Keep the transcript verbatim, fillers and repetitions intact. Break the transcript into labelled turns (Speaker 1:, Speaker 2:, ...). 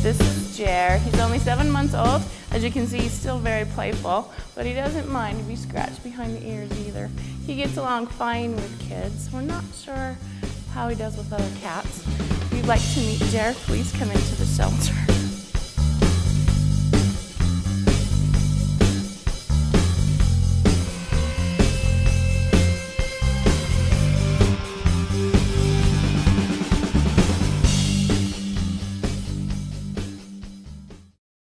Speaker 1: This is Jer. He's only seven months old. As you can see, he's still very playful, but he doesn't mind to be scratched behind the ears either. He gets along fine with kids. We're not sure how he does with other cats. If you'd like to meet Jer, please come into the shelter.